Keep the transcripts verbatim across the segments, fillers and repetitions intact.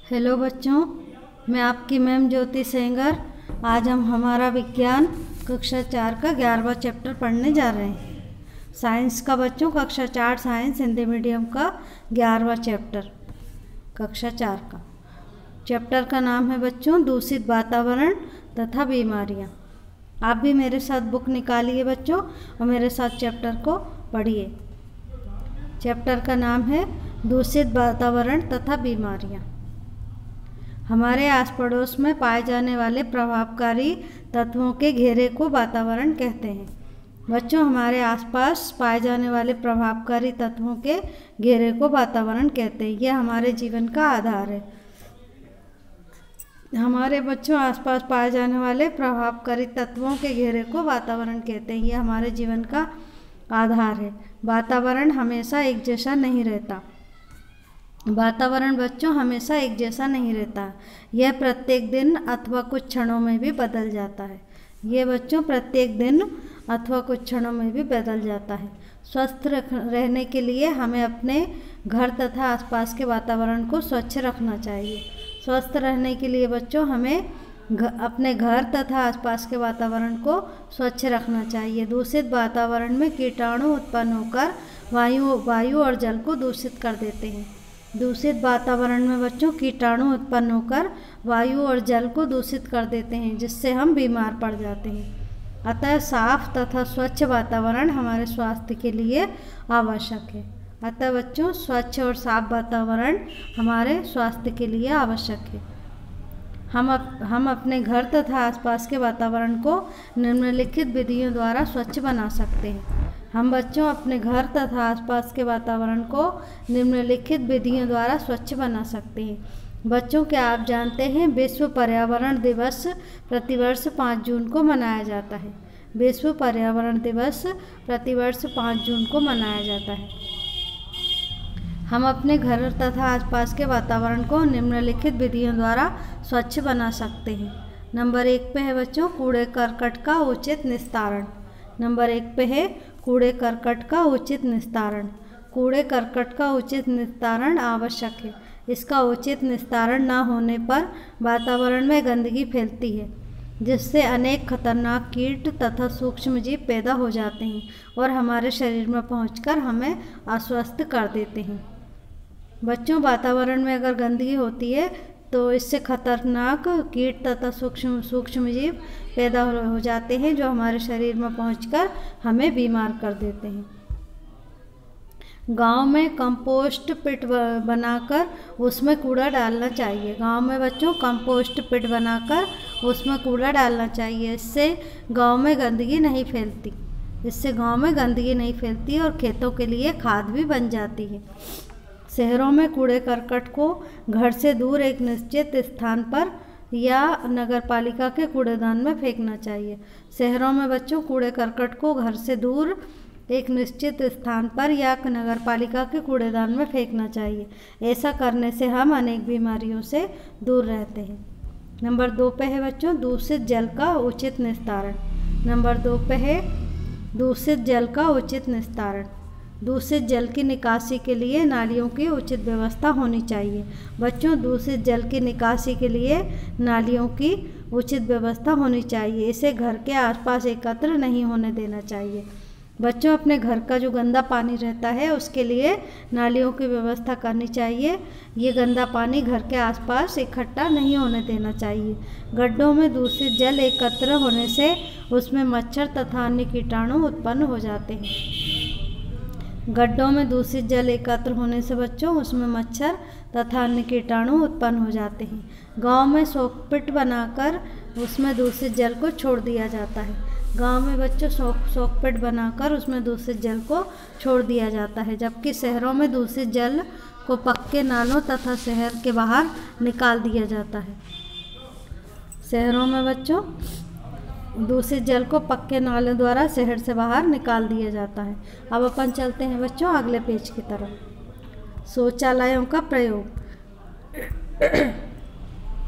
Hello बच्चों, मैं आपकी मैम ज्योति सेंगर। आज हम हमारा विज्ञान कक्षा चार का ग्यारहवां चैप्टर पढ़ने जा रहे हैं। साइंस का बच्चों, कक्षा चार साइंस हिंदी मीडियम का ग्यारहवां चैप्टर कक्षा चार का चैप्टर का नाम है बच्चों दूषित वातावरण तथा बीमारियां। आप भी मेरे साथ बुक निकालिए बच्चों और मेरे साथ चैप्टर को पढ़िए। चैप्टर का नाम है दूषित वातावरण तथा बीमारियां। हमारे आस पड़ोस में पाए जाने वाले प्रभावकारी तत्वों के घेरे को वातावरण कहते हैं। बच्चों, हमारे आसपास पाए जाने वाले प्रभावकारी तत्वों के घेरे को वातावरण कहते हैं। यह हमारे जीवन का आधार है। हमारे बच्चों आसपास पाए जाने वाले प्रभावकारी तत्वों के घेरे को वातावरण कहते हैं। यह हमारे जीवन का आधार है। वातावरण हमेशा एक जैसा नहीं रहता। वातावरण बच्चों हमेशा एक जैसा नहीं रहता। यह प्रत्येक दिन अथवा कुछ क्षणों में भी बदल जाता है। यह बच्चों प्रत्येक दिन अथवा कुछ क्षणों में भी बदल जाता है। स्वस्थ रहने के लिए हमें अपने घर तथा आसपास के वातावरण को स्वच्छ रखना चाहिए। स्वस्थ रहने के लिए बच्चों हमें अपने घर तथा आसपास के वातावरण को स्वच्छ रखना चाहिए। दूषित वातावरण में कीटाणु उत्पन्न होकर वायु वायु और जल को दूषित कर देते हैं। दूषित वातावरण में बच्चों कीटाणु उत्पन्न होकर वायु और जल को दूषित कर देते हैं, जिससे हम बीमार पड़ जाते हैं। अतः साफ तथा स्वच्छ वातावरण हमारे स्वास्थ्य के लिए आवश्यक है। अतः बच्चों स्वच्छ और साफ वातावरण हमारे स्वास्थ्य के लिए आवश्यक है। हम अप, हम अपने घर तथा आसपास के वातावरण को निम्नलिखित विधियों द्वारा स्वच्छ बना सकते हैं। हम बच्चों अपने घर तथा आसपास के वातावरण को निम्नलिखित विधियों द्वारा स्वच्छ बना सकते हैं। बच्चों, क्या आप जानते हैं विश्व पर्यावरण दिवस प्रतिवर्ष पाँच जून को मनाया जाता है। विश्व पर्यावरण दिवस प्रतिवर्ष पाँच जून को मनाया जाता है। हम अपने घर तथा आसपास के वातावरण को निम्नलिखित विधियों द्वारा स्वच्छ बना सकते हैं। नंबर एक पे है बच्चों कूड़े करकट का उचित निस्तारण। नंबर एक पे है कूड़े करकट का उचित निस्तारण। कूड़े करकट का उचित निस्तारण आवश्यक है। इसका उचित निस्तारण न होने पर वातावरण में गंदगी फैलती है, जिससे अनेक खतरनाक कीट तथा सूक्ष्मजीव पैदा हो जाते हैं और हमारे शरीर में पहुंचकर हमें अस्वस्थ कर देते हैं। बच्चों, वातावरण में अगर गंदगी होती है तो इससे खतरनाक कीट तथा सूक्ष्म सूक्ष्मजीव पैदा हो जाते हैं, जो हमारे शरीर में पहुंचकर हमें बीमार कर देते हैं। गांव में कंपोस्ट पिट बनाकर उसमें कूड़ा डालना चाहिए। गांव में बच्चों कंपोस्ट पिट बनाकर उसमें कूड़ा डालना चाहिए। इससे गांव में गंदगी नहीं फैलती। इससे गांव में गंदगी नहीं फैलती और खेतों के लिए खाद भी बन जाती है। शहरों में कूड़े करकट को घर से दूर एक निश्चित स्थान पर या नगर पालिका के कूड़ेदान में फेंकना चाहिए। शहरों में बच्चों कूड़े करकट को घर से दूर एक निश्चित स्थान पर या नगर पालिका के कूड़ेदान में फेंकना चाहिए। ऐसा करने से हम अनेक बीमारियों से दूर रहते हैं। नंबर दो पे है बच्चों दूषित जल का उचित निस्तारण। नंबर दो पे है दूषित जल का उचित निस्तारण। दूषित जल की निकासी के लिए नालियों की उचित व्यवस्था होनी चाहिए। बच्चों, दूषित जल की निकासी के लिए नालियों की उचित व्यवस्था होनी चाहिए। इसे घर के आसपास एकत्र नहीं होने देना चाहिए। बच्चों, अपने घर का जो गंदा पानी रहता है उसके लिए नालियों की व्यवस्था करनी चाहिए। ये गंदा पानी घर के आसपास इकट्ठा नहीं होने देना चाहिए। गड्ढों में दूषित जल एकत्र होने से उसमें मच्छर तथा अन्य कीटाणु उत्पन्न हो जाते हैं। गड्ढों में दूषित जल एकत्र होने से बच्चों उसमें मच्छर तथा अन्य कीटाणु उत्पन्न हो जाते हैं। गांव में सोकपिट बनाकर उसमें दूषित जल को छोड़ दिया जाता है। गांव में बच्चों सोक सोकपिट बनाकर उसमें दूषित जल को छोड़ दिया जाता है, जबकि शहरों में दूषित जल को पक्के नालों तथा शहर के बाहर निकाल दिया जाता है। शहरों में बच्चों दूषित जल को पक्के नालों द्वारा शहर से बाहर निकाल दिया जाता है। अब अपन चलते हैं बच्चों अगले पेज की तरफ। शौचालयों का प्रयोग।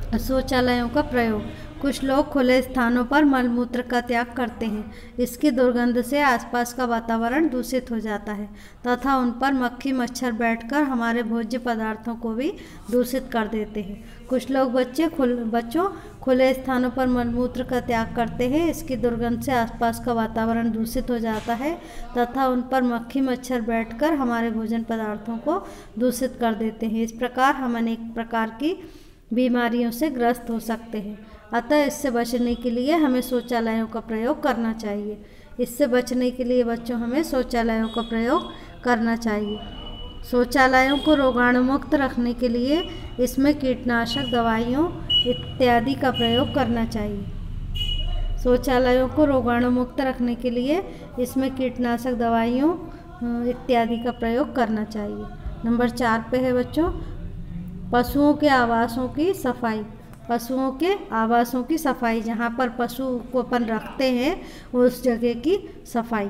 शौचालयों का प्रयोग। कुछ लोग खुले स्थानों पर मलमूत्र का त्याग करते हैं। इसकी दुर्गंध से आसपास का वातावरण दूषित हो जाता है तथा उन पर मक्खी मच्छर बैठकर हमारे भोज्य पदार्थों को भी दूषित कर देते हैं। कुछ लोग बच्चे खुल बच्चों खुले स्थानों पर मलमूत्र का त्याग करते हैं। इसकी दुर्गंध से आसपास का वातावरण दूषित हो जाता है तथा उन पर मक्खी मच्छर बैठकर हमारे भोजन पदार्थों को दूषित कर देते हैं। इस प्रकार हम अनेक प्रकार की बीमारियों से ग्रस्त हो सकते हैं। अतः इससे बचने के लिए हमें शौचालयों का प्रयोग करना चाहिए। इससे बचने के लिए बच्चों हमें शौचालयों का प्रयोग करना चाहिए। शौचालयों को रोगाणुमुक्त रखने के लिए इसमें कीटनाशक दवाइयों इत्यादि का प्रयोग करना चाहिए। शौचालयों को रोगाणुमुक्त रखने के लिए इसमें कीटनाशक दवाइयों इत्यादि का प्रयोग करना चाहिए। नंबर चार पे है बच्चों पशुओं के आवासों की सफाई। पशुओं के आवासों की सफाई, जहाँ पर पशु को अपन रखते हैं उस जगह की सफाई।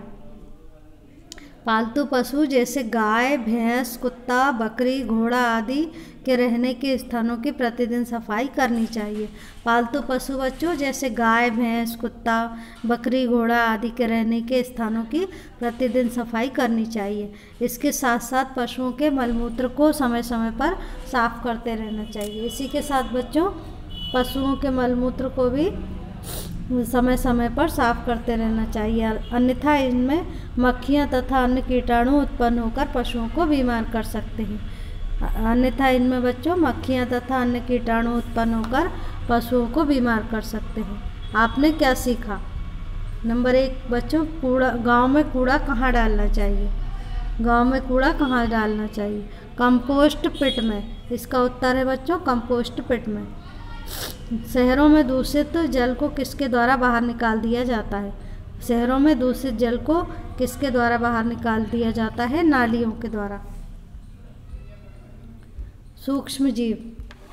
पालतू पशु जैसे गाय, भैंस, कुत्ता, बकरी, घोड़ा आदि के रहने के स्थानों की प्रतिदिन सफाई करनी चाहिए। पालतू पशु बच्चों जैसे गाय, भैंस, कुत्ता, बकरी, घोड़ा आदि के रहने के स्थानों की प्रतिदिन सफाई करनी चाहिए। इसके साथ साथ पशुओं के मलमूत्र को समय समय पर साफ करते रहना चाहिए। इसी के साथ बच्चों पशुओं के मलमूत्र को भी समय समय पर साफ करते रहना चाहिए, अन्यथा इनमें मक्खियाँ तथा अन्य कीटाणु उत्पन्न होकर पशुओं को बीमार कर सकते हैं। अन्यथा इनमें बच्चों मक्खियाँ तथा अन्य कीटाणु उत्पन्न होकर पशुओं को बीमार कर सकते हैं। आपने क्या सीखा? नंबर एक बच्चों कूड़ा गांव में कूड़ा कहाँ डालना चाहिए? गांव में कूड़ा कहाँ डालना चाहिए? कंपोस्ट पिट में। इसका उत्तर है बच्चों कंपोस्ट पिट में। शहरों में दूषित जल को किसके द्वारा बाहर निकाल दिया जाता है? शहरों में दूषित जल को किसके द्वारा बाहर निकाल दिया जाता है? नालियों के द्वारा। सूक्ष्म जीव।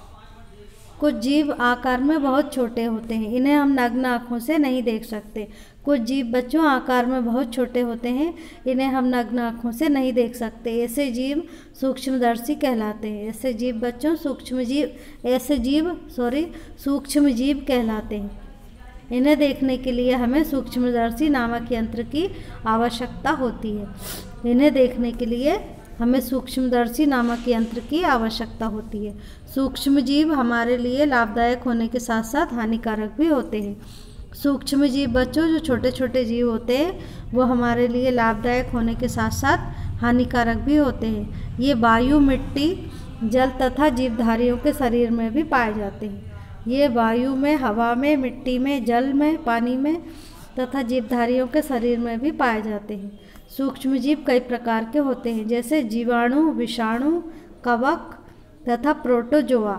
कुछ जीव आकार में बहुत छोटे होते हैं, इन्हें हम नग्न आँखों से नहीं देख सकते। कुछ जीव बच्चों आकार में बहुत छोटे होते हैं, इन्हें हम नग्न आँखों से नहीं देख सकते। ऐसे जीव सूक्ष्मदर्शी कहलाते हैं। ऐसे जीव बच्चों सूक्ष्म जीव ऐसे जीव सॉरी सूक्ष्म जीव कहलाते हैं। इन्हें देखने के लिए हमें सूक्ष्मदर्शी नामक यंत्र की आवश्यकता होती है। इन्हें देखने के लिए हमें सूक्ष्मदर्शी नामक यंत्र की आवश्यकता होती है। सूक्ष्म जीव हमारे लिए लाभदायक होने के साथ साथ हानिकारक भी होते हैं। सूक्ष्म जीव बच्चों जो छोटे छोटे जीव होते हैं वो हमारे लिए लाभदायक होने के साथ साथ हानिकारक भी होते हैं। ये वायु, मिट्टी, जल तथा जीवधारियों के शरीर में भी पाए जाते हैं। ये वायु में, हवा में, मिट्टी में, जल में, पानी में तथा जीवधारियों के शरीर में भी पाए जाते हैं। सूक्ष्म जीव कई प्रकार के होते हैं जैसे जीवाणु, विषाणु, कवक तथा प्रोटोजोआ।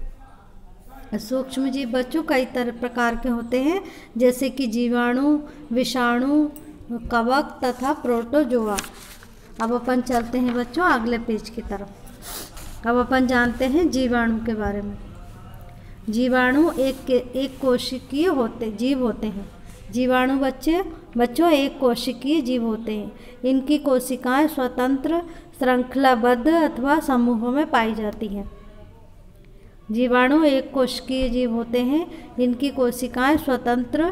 सूक्ष्म जीव बच्चों कई तरह प्रकार के होते हैं जैसे कि जीवाणु, विषाणु, कवक तथा प्रोटोजोआ। अब अपन चलते हैं बच्चों अगले पेज की तरफ। अब अपन जानते हैं जीवाणु के बारे में। जीवाणु एक एक कोशिकीय होते जीव होते हैं। जीवाणु बच्चे बच्चों एक कोशिकीय जीव होते हैं। इनकी कोशिकाएं स्वतंत्र, श्रृंखलाबद्ध अथवा समूहों में पाई जाती हैं। जीवाणु एक कोशिकीय जीव होते हैं। इनकी कोशिकाएं स्वतंत्र,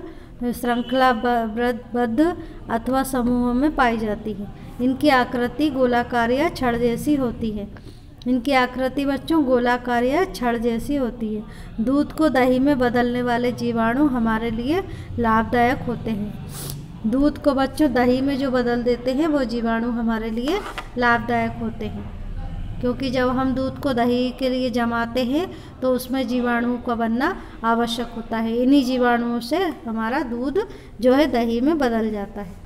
श्रृंखलाबद्ध अथवा समूहों में पाई जाती हैं। इनकी आकृति गोलाकार या छड़ जैसी होती है। इनकी आकृति बच्चों गोलाकार या छड़ जैसी होती है। दूध को दही में बदलने वाले जीवाणु हमारे लिए लाभदायक होते हैं। दूध को बच्चों दही में जो बदल देते हैं वो जीवाणु हमारे लिए लाभदायक होते हैं, क्योंकि जब हम दूध को दही के लिए जमाते हैं तो उसमें जीवाणुओं का बनना आवश्यक होता है। इन्हीं जीवाणुओं से हमारा दूध जो है दही में बदल जाता है।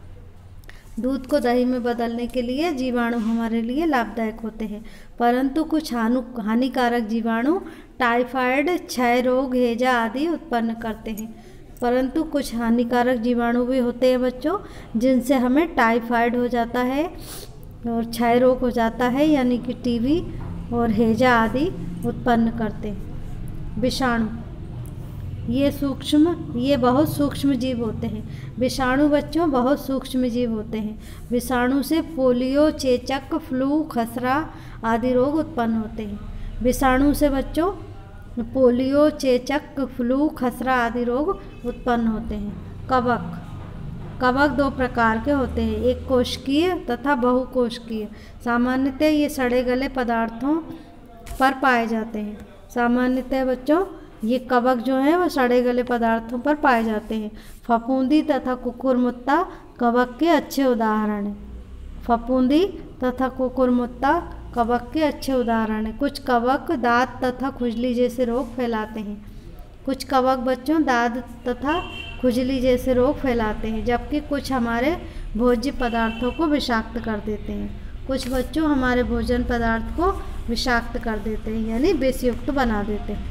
दूध को दही में बदलने के लिए जीवाणु हमारे लिए लाभदायक होते हैं, परंतु कुछ हानु हानिकारक जीवाणु टाइफाइड, क्षय रोग, हैजा आदि उत्पन्न करते हैं। परंतु कुछ हानिकारक जीवाणु भी होते हैं बच्चों जिनसे हमें टाइफाइड हो जाता है और क्षय रोग हो जाता है, यानी कि टीबी और हैजा आदि उत्पन्न करते हैं। विषाणु ये सूक्ष्म ये बहुत सूक्ष्म जीव होते हैं। विषाणु बच्चों बहुत सूक्ष्म जीव होते हैं। विषाणु से पोलियो, चेचक, फ्लू, खसरा आदि रोग उत्पन्न होते हैं। विषाणु से बच्चों पोलियो, चेचक, फ्लू, खसरा आदि रोग उत्पन्न होते हैं। कवक कवक दो प्रकार के होते हैं, एक कोशिकीय तथा बहुकोशिकीय। सामान्यतः ये सड़े गले पदार्थों पर पाए जाते हैं। सामान्यतः बच्चों ये कवक जो है वो सड़े गले पदार्थों पर पाए जाते हैं। फफूंदी तथा कुकुरमुत्ता कवक के अच्छे उदाहरण हैं। फफूंदी तथा कुकुरमुत्ता कवक के अच्छे उदाहरण हैं। कुछ कवक दाद तथा खुजली जैसे रोग फैलाते हैं। कुछ कवक बच्चों दाद तथा खुजली जैसे रोग फैलाते हैं, जबकि कुछ हमारे भोज्य पदार्थों को विषाक्त कर देते हैं। कुछ बच्चों हमारे भोजन पदार्थ को विषाक्त कर देते हैं, यानी विषयुक्त बना देते हैं।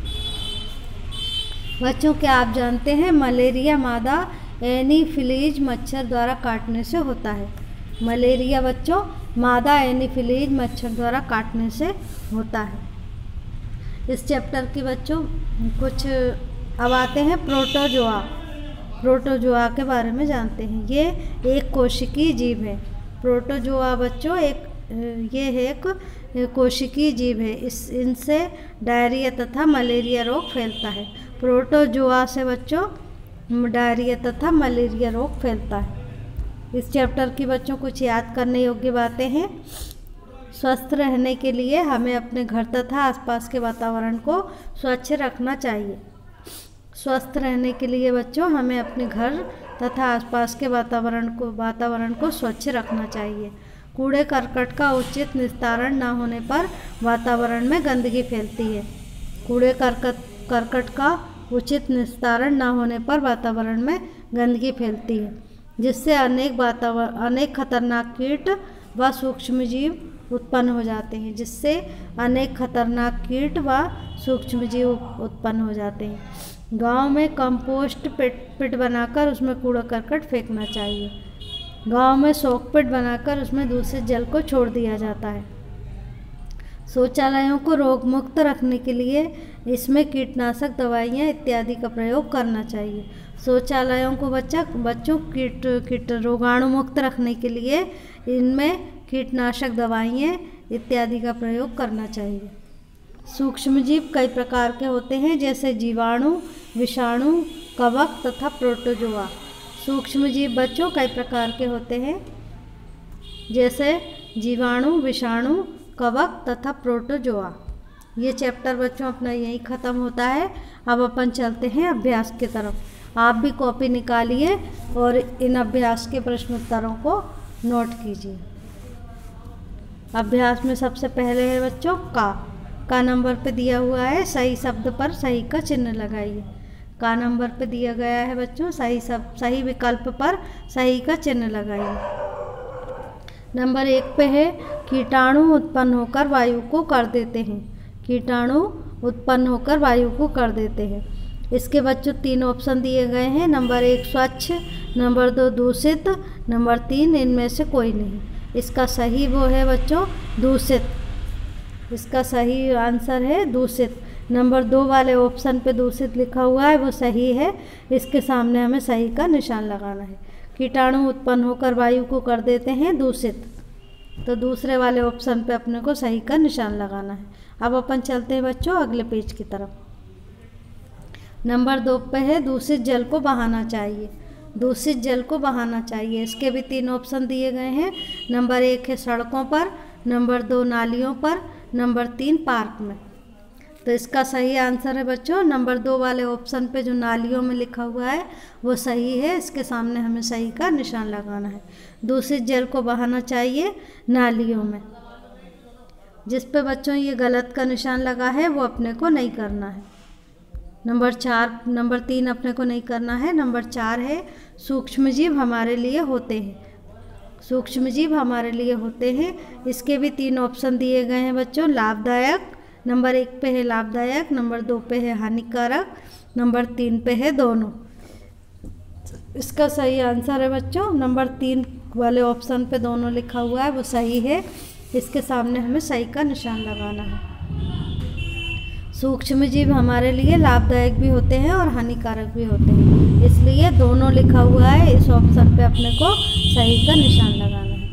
बच्चों क्या आप जानते हैं मलेरिया मादा एनीफिलीज मच्छर द्वारा काटने से होता है। मलेरिया बच्चों मादा एनीफिलीज मच्छर द्वारा काटने से होता है। इस चैप्टर के बच्चों कुछ अब आते हैं प्रोटोजोआ। प्रोटोजोआ के बारे में जानते हैं। ये एक कोशिकीय जीव है। प्रोटोजोआ बच्चों एक ये है एक कोशिकीय जीव है। इस इनसे डायरिया तथा मलेरिया रोग फैलता है। प्रोटोजोआ से बच्चों डायरिया तथा मलेरिया रोग फैलता है। इस चैप्टर की बच्चों कुछ याद करने योग्य बातें हैं। स्वस्थ रहने के लिए हमें अपने घर तथा आसपास के वातावरण को स्वच्छ रखना चाहिए। स्वस्थ रहने के लिए बच्चों हमें अपने घर तथा आसपास के वातावरण को वातावरण को स्वच्छ रखना चाहिए। कूड़े करकट का उचित निस्तारण न होने पर वातावरण में गंदगी फैलती है। कूड़े करकट करकट का उचित निस्तारण न होने पर वातावरण में गंदगी फैलती है, जिससे अनेक वातावरण अनेक खतरनाक कीट व सूक्ष्मजीव उत्पन्न हो जाते हैं जिससे अनेक खतरनाक कीट व सूक्ष्मजीव उत्पन्न हो जाते हैं। गांव में कंपोस्ट पिट पिट बनाकर उसमें कूड़ा करकट फेंकना चाहिए। गांव में शोक पिट बनाकर उसमें दूषित जल को छोड़ दिया जाता है। शौचालयों को रोग मुक्त रखने के लिए इसमें कीटनाशक दवाइयाँ इत्यादि का प्रयोग करना चाहिए। शौचालयों को बच्चा बच्चों कीट कीट रोगाणु मुक्त रखने के लिए इनमें कीटनाशक दवाइयाँ इत्यादि का प्रयोग करना चाहिए। सूक्ष्मजीव कई प्रकार के होते हैं, जैसे जीवाणु, विषाणु, कवक तथा प्रोटोजोआ। सूक्ष्मजीव बच्चों कई प्रकार के होते हैं, जैसे जीवाणु, विषाणु, कवक तथा प्रोटोजोआ। ये चैप्टर बच्चों अपना यहीं ख़त्म होता है। अब अपन चलते हैं अभ्यास की तरफ। आप भी कॉपी निकालिए और इन अभ्यास के प्रश्न उत्तरों को नोट कीजिए। अभ्यास में सबसे पहले है बच्चों का का नंबर पे दिया हुआ है, सही शब्द पर सही का चिन्ह लगाइए। का नंबर पे दिया गया है बच्चों, सही सब सही विकल्प पर सही का चिन्ह लगाइए। नंबर एक पे है कीटाणु उत्पन्न होकर वायु को कर देते हैं। कीटाणु उत्पन्न होकर वायु को कर देते हैं। इसके बच्चों तीन ऑप्शन दिए गए हैं। नंबर एक स्वच्छ, नंबर दो दूषित, नंबर तीन इनमें से कोई नहीं। इसका सही वो है बच्चों दूषित। इसका सही आंसर है दूषित। नंबर दो वाले ऑप्शन पे दूषित लिखा हुआ है वो सही है। इसके सामने हमें सही का निशान लगाना है। कीटाणु उत्पन्न होकर वायु को कर देते हैं दूषित, तो दूसरे वाले ऑप्शन पे अपने को सही का निशान लगाना है। अब अपन चलते हैं बच्चों अगले पेज की तरफ। नंबर दो पे है दूषित जल को बहाना चाहिए। दूषित जल को बहाना चाहिए। इसके भी तीन ऑप्शन दिए गए हैं। नंबर एक है सड़कों पर, नंबर दो नालियों पर, नंबर तीन पार्क में। तो इसका सही आंसर है बच्चों नंबर दो वाले ऑप्शन पे जो नालियों में लिखा हुआ है वो सही है। इसके सामने हमें सही का निशान लगाना है। दूषित जल को बहाना चाहिए नालियों में। जिस पे बच्चों ये गलत का निशान लगा है वो अपने को नहीं करना है। नंबर चार नंबर तीन अपने को नहीं करना है। नंबर चार है सूक्ष्मजीव हमारे लिए होते हैं। सूक्ष्मजीव हमारे लिए होते हैं। इसके भी तीन ऑप्शन दिए गए हैं बच्चों। लाभदायक, नंबर एक पे है लाभदायक, नंबर दो पे है हानिकारक, नंबर तीन पे है दोनों। इसका सही आंसर है बच्चों नंबर तीन वाले ऑप्शन पे दोनों लिखा हुआ है वो सही है। इसके सामने हमें सही का निशान लगाना है। सूक्ष्मजीव हमारे लिए लाभदायक भी होते हैं और हानिकारक भी होते हैं, इसलिए दोनों लिखा हुआ है। इस ऑप्शन पे अपने को सही का निशान लगाना है।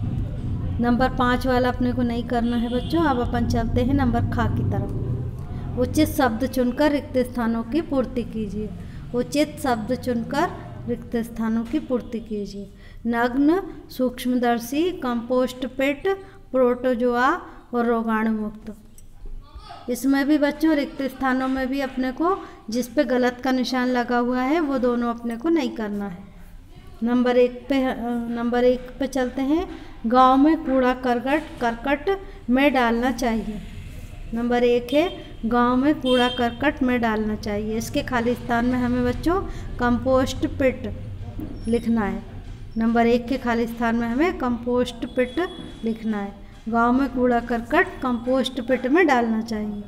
नंबर पाँच वाला अपने को नहीं करना है बच्चों। अब अपन चलते हैं नंबर खा की तरफ। उचित शब्द चुनकर रिक्त स्थानों की पूर्ति कीजिए। उचित शब्द चुनकर रिक्त स्थानों की पूर्ति कीजिए। नग्न, सूक्ष्मदर्शी, कंपोस्ट पिट, प्रोटोजोआ और रोगाणु मुक्त। इसमें भी बच्चों रिक्त स्थानों में भी अपने को जिस पे गलत का निशान लगा हुआ है वो दोनों अपने को नहीं करना है। नंबर एक पे नंबर एक पे चलते हैं। गांव में कूड़ा करकट करकट में डालना चाहिए। नंबर एक है गांव में कूड़ा करकट में डालना चाहिए। इसके खाली स्थान में हमें बच्चों कंपोस्ट पिट लिखना है। नंबर एक के खाली स्थान में हमें कंपोस्ट पिट लिखना है। गांव में कूड़ा करकट कंपोस्ट पिट में डालना चाहिए।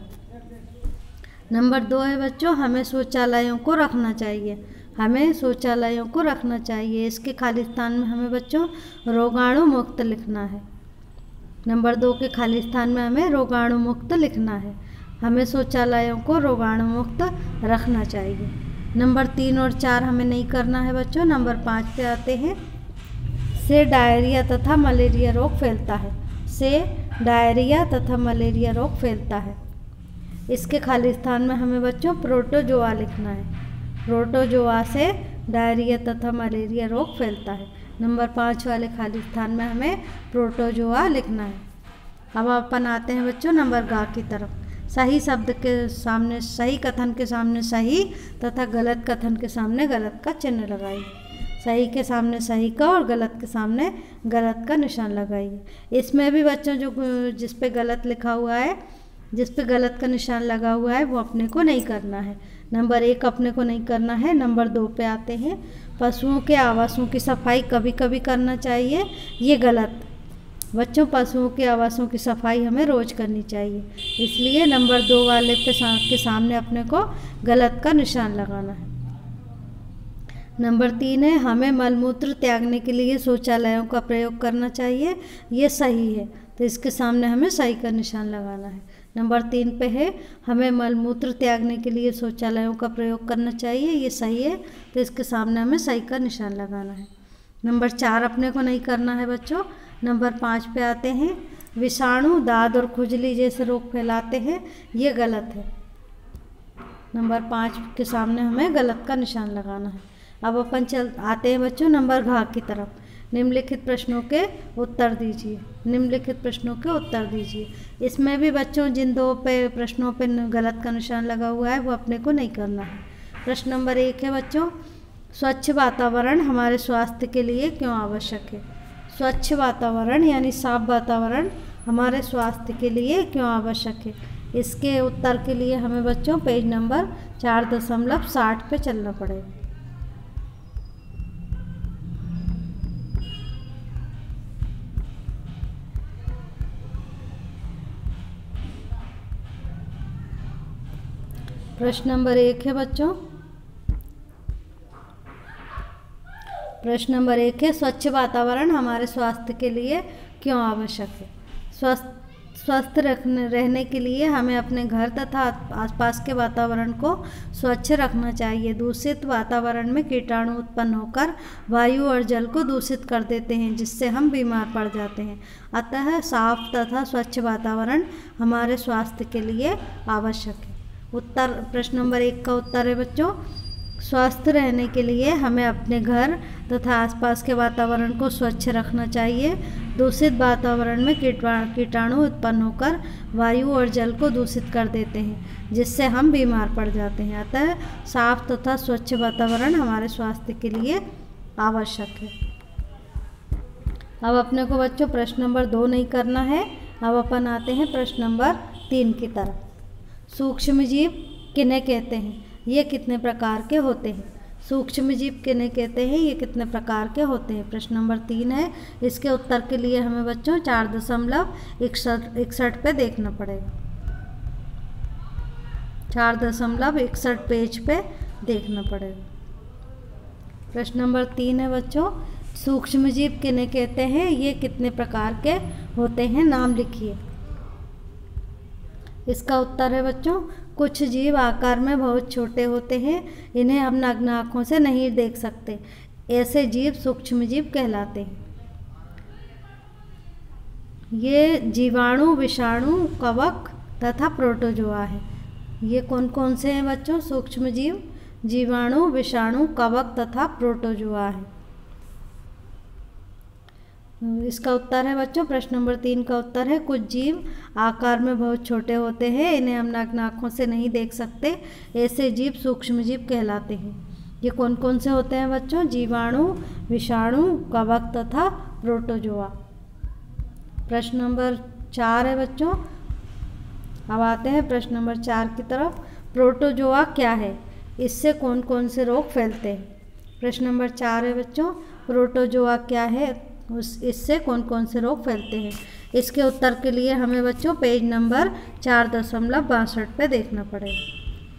नंबर दो है बच्चों हमें शौचालयों को रखना चाहिए। हमें शौचालयों को रखना चाहिए। इसके खाली स्थान में हमें बच्चों रोगाणु मुक्त लिखना है। नंबर दो के खाली स्थान में हमें रोगाणु मुक्त लिखना है। हमें शौचालयों को रोगाणु मुक्त रखना चाहिए। नंबर तीन और चार हमें नहीं करना है बच्चों। नंबर पाँच पे आते हैं। से डायरिया तथा मलेरिया रोग फैलता है। से डायरिया तथा मलेरिया रोग फैलता है। इसके खाली स्थान में हमें बच्चों प्रोटोजोआ लिखना है। प्रोटोजोआ से डायरिया तथा मलेरिया रोग फैलता है। नंबर पाँच वाले खाली स्थान में हमें प्रोटोजोआ लिखना है। अब अपन आते हैं बच्चों नंबर गा की तरफ। सही शब्द के सामने सही कथन के सामने सही तथा गलत कथन के सामने गलत का चिन्ह लगाइए। सही के सामने सही का और गलत के सामने गलत का निशान लगाइए। इसमें भी बच्चों जो जिस पे गलत लिखा हुआ है, जिस पे गलत का निशान लगा हुआ है वो अपने को नहीं करना है। नंबर एक अपने को नहीं करना है। नंबर दो पे आते हैं। पशुओं के आवासों की सफाई कभी कभी करना चाहिए, ये गलत। बच्चों पशुओं के आवासों की सफाई हमें रोज़ करनी चाहिए। इसलिए नंबर दो वाले पे सा, के सामने अपने को गलत का निशान लगाना है। नंबर तीन है हमें मलमूत्र त्यागने के लिए शौचालयों का प्रयोग करना चाहिए, ये सही है। तो इसके सामने हमें सही का निशान लगाना है। नंबर तीन पे है हमें मलमूत्र त्यागने के लिए शौचालयों का प्रयोग करना चाहिए, ये सही है। तो इसके सामने हमें सही का निशान लगाना है। नंबर चार अपने को नहीं करना है बच्चों। नंबर पाँच पे आते हैं। विषाणु दाद और खुजली जैसे रोग फैलाते हैं, ये गलत है। नंबर पाँच के सामने हमें गलत का निशान लगाना है। अब अपन चल आते हैं बच्चों नंबर घ की तरफ। निम्नलिखित प्रश्नों के उत्तर दीजिए। निम्नलिखित प्रश्नों के उत्तर दीजिए। इसमें भी बच्चों जिन दो पे प्रश्नों पे गलत का निशान लगा हुआ है वो अपने को नहीं करना है। प्रश्न नंबर एक है बच्चों स्वच्छ वातावरण हमारे स्वास्थ्य के लिए क्यों आवश्यक है। स्वच्छ वातावरण यानी साफ वातावरण हमारे स्वास्थ्य के लिए क्यों आवश्यक है। इसके उत्तर के लिए हमें बच्चों पेज नंबर चार दशमलव साठ पे चलना पड़ेगा। प्रश्न नंबर एक है बच्चों प्रश्न नंबर एक है स्वच्छ वातावरण हमारे स्वास्थ्य के लिए क्यों आवश्यक है। स्वस्थ स्वस्थ रखने रहने के लिए हमें अपने घर तथा आसपास के वातावरण को स्वच्छ रखना चाहिए। दूषित वातावरण में कीटाणु उत्पन्न होकर वायु और जल को दूषित कर देते हैं, जिससे हम बीमार पड़ जाते हैं। अतः साफ तथा स्वच्छ वातावरण हमारे स्वास्थ्य के लिए आवश्यक है। उत्तर प्रश्न नंबर एक का उत्तर है बच्चों स्वस्थ रहने के लिए हमें अपने घर तथा आसपास के वातावरण को स्वच्छ रखना चाहिए। दूषित वातावरण में कीटाणु उत्पन्न होकर वायु और जल को दूषित कर देते हैं, जिससे हम बीमार पड़ जाते हैं। अतः साफ तथा स्वच्छ वातावरण हमारे स्वास्थ्य के लिए आवश्यक है। अब अपने को बच्चों प्रश्न नंबर दो नहीं करना है। अब अपन आते हैं प्रश्न नंबर तीन की तरफ। सूक्ष्म जीव किन्हें कहते हैं, ये कितने प्रकार के होते हैं। सूक्ष्म जीव किन्हें कहते हैं, ये कितने प्रकार के होते हैं। प्रश्न नंबर तीन है। इसके उत्तर के लिए हमें बच्चों चार दशमलव इकसठ इकसठ पे देखना पड़ेगा। चार दशमलव इकसठ पेज पे देखना पड़ेगा। प्रश्न नंबर तीन है बच्चों सूक्ष्म जीव किन्हें कहते हैं, ये कितने प्रकार के होते हैं, नाम लिखिए। इसका उत्तर है बच्चों कुछ जीव आकार में बहुत छोटे होते हैं, इन्हें हम नग्न आँखों से नहीं देख सकते। ऐसे जीव सूक्ष्म जीव कहलाते हैं। ये जीवाणु, विषाणु, कवक तथा प्रोटोजोआ है। ये कौन कौन से हैं बच्चों? सूक्ष्म जीव, जीवाणु, विषाणु, कवक तथा प्रोटोजोआ है। इसका उत्तर है बच्चों, प्रश्न नंबर तीन का उत्तर है कुछ जीव आकार में बहुत छोटे होते हैं, इन्हें हम नग्न आँखों से नहीं देख सकते, ऐसे जीव सूक्ष्म जीव कहलाते हैं। ये कौन कौन से होते हैं बच्चों? जीवाणु, विषाणु, कवक तथा प्रोटोजोआ। प्रश्न नंबर चार है बच्चों। अब आते हैं प्रश्न नंबर चार की तरफ। प्रोटोजोआ क्या है? इससे कौन कौन से रोग फैलते हैं? प्रश्न नंबर चार है बच्चों, प्रोटोजोआ क्या है, उस इससे कौन कौन से रोग फैलते हैं? इसके उत्तर के लिए हमें बच्चों पेज नंबर चार दशमलव बासठ पे देखना पड़ेगा।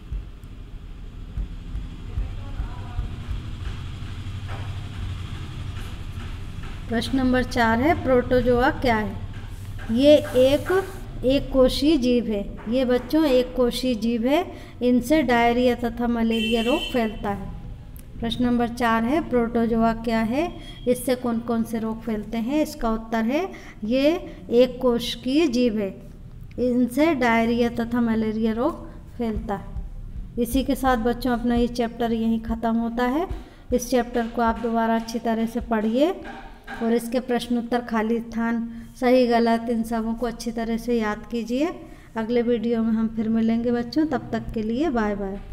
प्रश्न नंबर चार है प्रोटोजोआ क्या है? ये एक एक कोशीय जीव है। ये बच्चों एक कोशीय जीव है, इनसे डायरिया तथा मलेरिया रोग फैलता है। प्रश्न नंबर चार है प्रोटोजोआ क्या है, इससे कौन कौन से रोग फैलते हैं? इसका उत्तर है ये एक कोशिकीय जीव है, इनसे डायरिया तथा मलेरिया रोग फैलता है। इसी के साथ बच्चों अपना ये चैप्टर यहीं ख़त्म होता है। इस चैप्टर को आप दोबारा अच्छी तरह से पढ़िए और इसके प्रश्न उत्तर, खाली स्थान, सही गलत, इन सबों को अच्छी तरह से याद कीजिए। अगले वीडियो में हम फिर मिलेंगे बच्चों, तब तक के लिए बाय बाय।